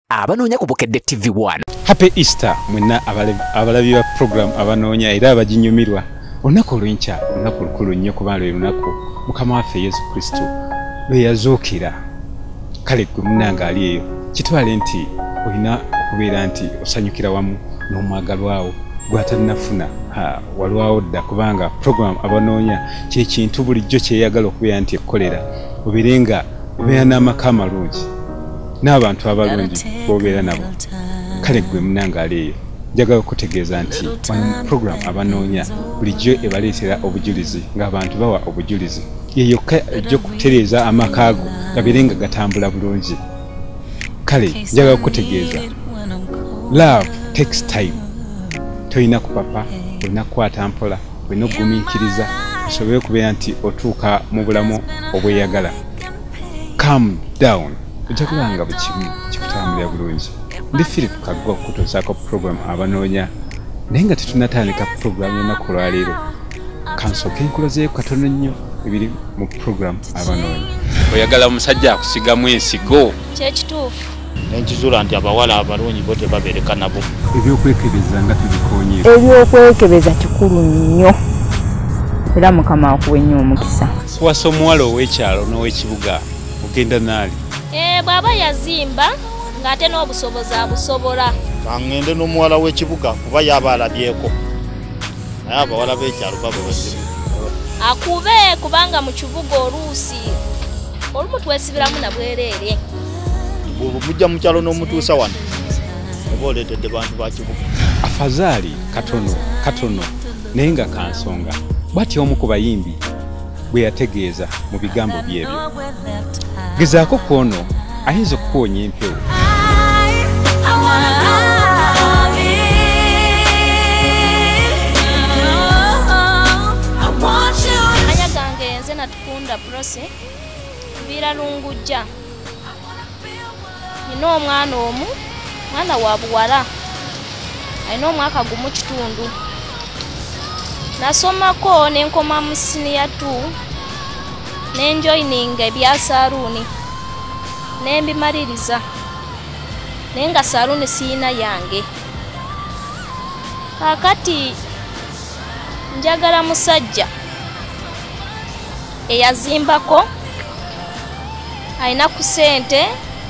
abanoonya ku Bukedde TV1. Happy Easter mwenna abalabi ba program abanoonya era abajinyumirwa. Olunaku olw'enkya olunaku lukulu nnyo kubanga lwe lunaku Mukama waffe Yesu Kristo lwe yazuukira. Kale gwe munnange ali eyo kitwale nti olina okubeera nti osanyukira wamu n'omwagalwawo gwatanafuna walwawo dda kubanga program abanoonya kye kintu bulijjo kyeyagala okubeera nti ekkolera obeerenga obeera n'amaka amalungi n'abantu abalungi b'obeera nabo. Kale gwe munnange ali eyo njagala okutegeeza nti wano program abanoonya bulijjo ebaleetera obujulizi ng'abantu bawa obujulizi yeyokka ejja okutereeza amaka ago gabeerenga gatambula bulungi. Kale njagala okutegeeza love takes time. Toyina kupapa, olina kukwata mpola, olina okugumiikiriza osobole okubeera nti otuuka mu bulamu obweyagala. Calm down. Ojja kulanga bukimu kikutambulira bulungi. Ndi Philip Kaggwa okutuusaako program abanoonya naye nga tetunnatandika program y'ennaku olwaleero. Kansooke nkulozeeko katono nnyo ebiri mu program abanoonya. Oyagala omusajja akusigamu ensigo? Kyekituufu. Nenkizula nti abawala abalungi bo tebabeereka nabo. Ebyokwekebeza nga tubikoonye. Ebyokwekebeza kikulu nnyo era Mukama akuwe nnyo omukisa. Wasa omuwala ow'ekyalo n'ow'ekibuga ogenda naali? Bw'aba yazimba ng'ate n'obusobozi abusobola. Kaŋŋende n'omuwala w'ekibuga kuba yaba alabyeko. Naye abawala b'ekyalo baba bazibu. Akube kubanga mu kibuga oluusi olumu twesibiramu na bwereere. Mujja mu kyalo n'omutuusa wano oba oleetedde bantu ba kibuga. Afazaali katono naye nga kansonga bw'ati omu ku bayimbi bwe yategeeza mu bigambo byebyo. Gezaako kwono ayinza okukuwonya empewo. Anya gange nze Natukunda Prose Vira Lungujja. Nina omwana omu, mwana wa buwala. Alina omwaka gumu kitundu. Nasomako nenkoma mu senior 2 nenjoyininga ebya saluuni nembimaliriza naye nga saluuni siina yange. Kakati njagala musajja eyazimbako alina ku ssente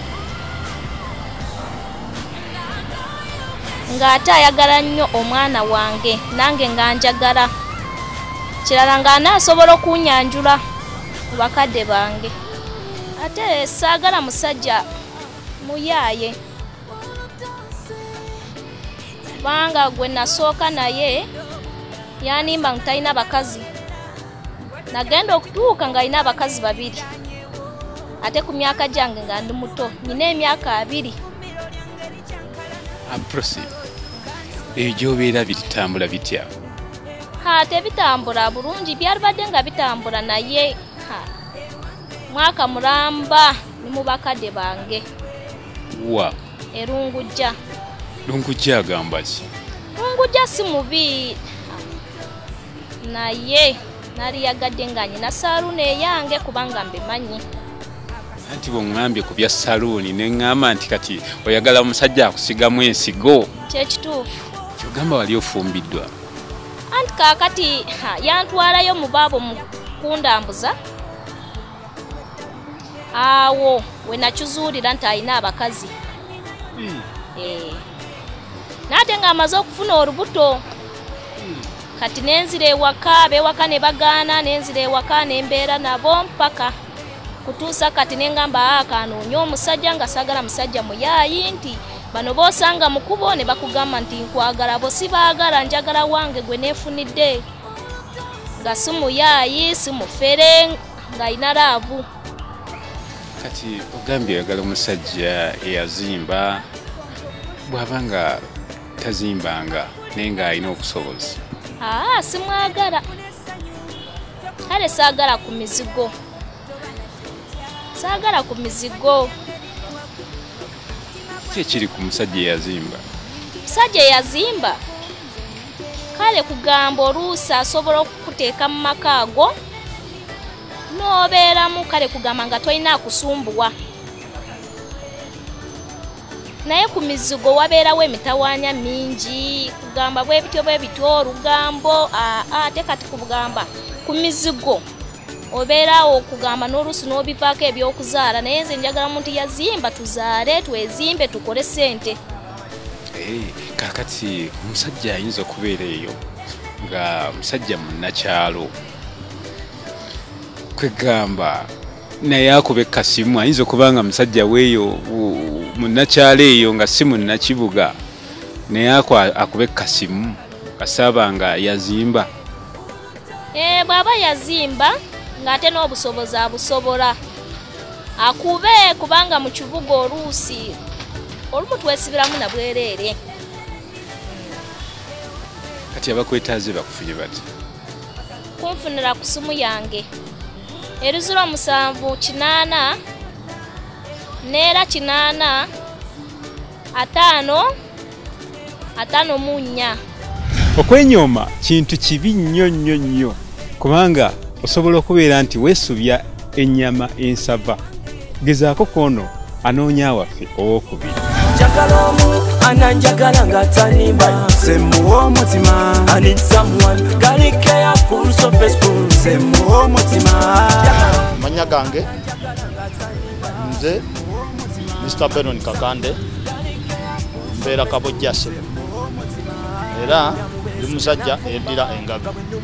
ng'ate ayagala nnyo omwana wange nange nga njagala kirala ng'anaasobola okunyanjula mu bakadde bange. Ate saagala musajja muyaaye kubanga gwe nasooka naye yanimba nti talina bakazi. Nagenda okutuuka ng'alina abakazi 2 ate ku myaka gyange nga ndi muto nina emyaka 2. Proceed. Ebyo gy'obeera bitambula bitya? Tebitambula bulungi byalibadde nga bitambula naye mwaka mulamba ni mu bakadde bange. Wa? Erungujja. Lungujja agamba ki? Lungujja si mubi naye nali yagadde nga nyina saluuni eyange kubanga mbimanyi. Anti bw'ongambye ku bya saluuni ne ŋŋamba nti kati oyagala omusajja akusigamu ensigo. Kyekituufu. Kyogamba wali ofumbiddwa. Anti kaakati yantwalayo mu baabo mu kundambuza. Awo we nakizuulira nti alina abakazi. Naate ng'amaze okufuna olubuto. Kati nenzira ewaka ab'ewaka ne bagaana nenzira ewaka nembeera nabo mpaka kutuusa kati nengamba akanoonya omusajja nga saagala musajja muyaayi nti bano boosanga mukubo ne bakugamba nti nkwagala bo sibaagala njagala wange gwe neefunidde nga si muyaayi si mufere ng'alina laavu. Kati ogambye oyagala omusajja eyazimba bw'aba nga tazimbanga naye ng'alina obusobozi. Simwagala. Kale saagala ku mizigo. Saagala ku mizigo. Kiki ekiri ku musajja eyazimba? Musajja eyazimba kale kugamba oluusi asobola okukuteeka mu maka ago n'obeeramu kale kugamba nga tolina akusumbuwa. naye ku mizigo wabeerawo emitawaanya mingi kugamba bwe bityo olugambo ate kati kugamba ku mizigo obeerawo okugamba n'oluusi n'obivaako ebyokuzaala naye nze njagala muntu yazimba tuzaale twezimbe tukole ssente. Kakati omusajja ayinza okubeera eyo nga musajja munnakyalo kwegamba naye akuba ekkasimu ayinza okuba nga musajja weeyo munnakyalo eyo nga si munnakibuga naye akuba ekkasimu kasaaba nga yazimba. Bw'aba yazimba ng'ate n'obusobozi abusobola akube kubanga mu kibuga oluusi olumu twesibiramu na bwereere. Kati abakwetaaze bakufunye bati? Kunfunira ku simu yange eruziro 7 neera 8 5 4. Okwenyooma kintu kibi nnyo kubanga osobola okubeera nti weesubya ennyama ensava. Gezaako kono anoonya waffe ow'okubiri. Njagala omu ananjagala nga tanimba semuwa omutima. I need someone gali careful so faithful semuwa omutima. Manya gange nze Mr. Benon Kakande mbeera Kabojjase era ndi musajja eddira engabi.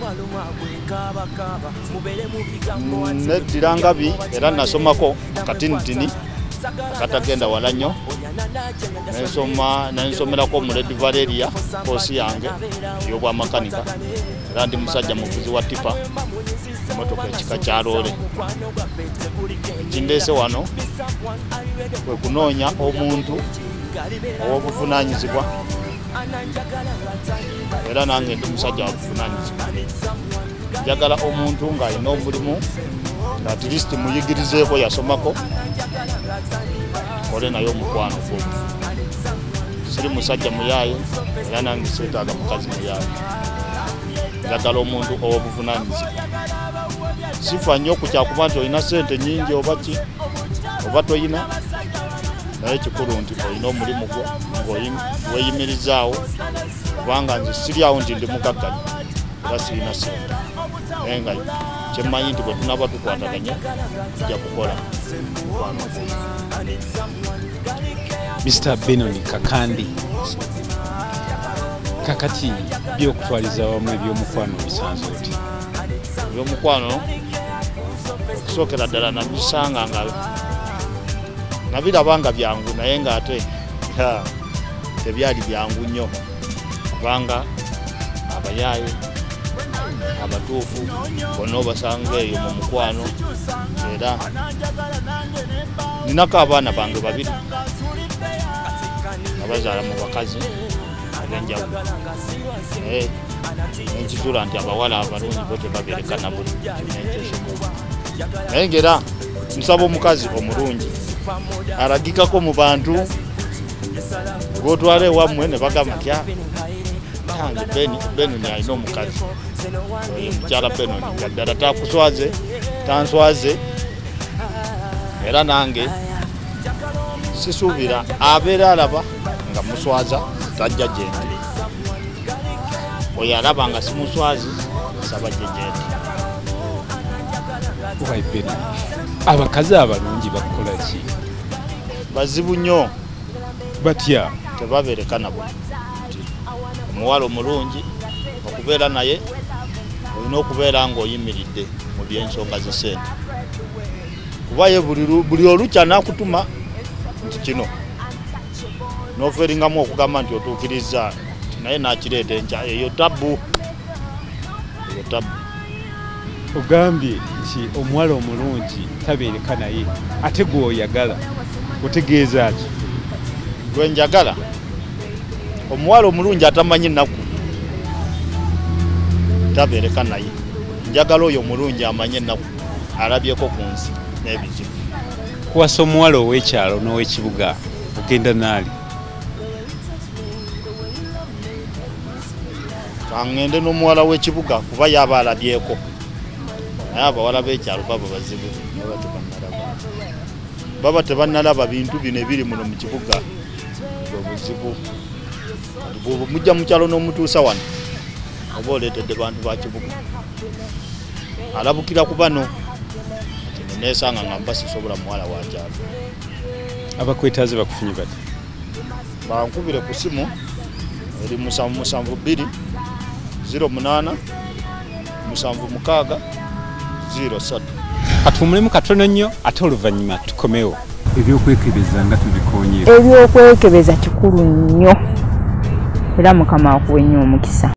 Neddira ngabi era nasomako katinitini akatagenda wala nnyo nensomerako mu Red Valeria koosi yange ey'obwamakanika era ndi musajja muvuzi wa tipa emotoka ekika kya loole. Ekindeese wano kwe kunoonya omuntu ow'obuvunaanyizibwa era nange ndi musajja wabuvunaanyizibwa. Njagala omuntu ng'alina omulimu nga at least muyigirizeeko yasomako kole naye omukwano gwo. Siri musajja muyaaye era nange seetaaga mukazi muyaaye. Njagala omuntu ow'obuvunaanyizibwa. Sifa nnyo ku kyakuba nti olina ssente nnyingi oba ki oba toyina naye kikulu nti olina omulimu gwo weeyimirizaawo kubanga nze siryawo nti ndi mugagganya era sirina ssente naye nga kyemmanyi nti bwe tunaba tukwataganye tujja kukola. Mr. Benon Kakande, kakati by'okutwaliza wamu ebyomukwano bisanze oti? Ebyomukwano okusookera ddala nabisanga nga nabiraba nga byangu naye ng'ate tebyali byangu nnyo kubanga abayaaye abatuufu bonna obasanga eyo mu mukwano era ninako abaana bange 2 abazaala mu bakazi ab'enjawulo naye nenkituula nti abawala abalungi bo tebaberekana buli kinenkyesoko naye ng'era nsaba omukazi omulungi alagikako mu bantu gw'otwala ewammwe ne bagamba nti nange Benoni alina omukazi oyo mukyala Benoni nga ddala takuswaze tanswaze era nange sisuubira abeera alaba nga muswaza tajja gye ndi. Oyo alaba nga simuswazi saba gye ndi. Why Benoni? Abakazi abalungi bakola ki? Bazibu nnyo batya tebaberekana buli. Omuwala omulungi okubeera naye olina okubeera ng'oyimiridde mu by'ensonga z'essente kuba ye buli olukya n'akutuma nti kino n'oferingamu okugamba nti otuukiriza naye n'akireeta enkya eyo tabbu. ogambye nti omuwala omulungi tabeereka naye ate gw'oyagala otegeeza ki? Gwe njagala omuwala omulungi atamanyi nnaku tabeereka naye. Njagala oyo omulungi amanye ennaku alabyeko ku nsi n'ebizibu. Kuwasa omuwala ow'ekyalo n'ow'ekibuga ogenda naali? Kangende n'omuwala w'ekibuga kuba yaba alabyeko naye abawala b'ekyalo baba bazibu baba tebannalaba bintu bino ebiri muno mu kibuga obuzibu bw'oba mujja mu kyalo n'omutuusa wano oba oleetedde bantu ba kibuga alabukira ku bano neesanga nga mba sisobola muwala wa kyalo. Abakwetaaze bakufunye bati? Bankubire ku simu eri 772 08 76 03. Katumulemu katono nnyo ate oluvannyuma tukomewo. Ebyokwekebeza nga tubikonye. Ebyokwekebeza kikulu nnyo era Mukama akuwe nnyo omukisa.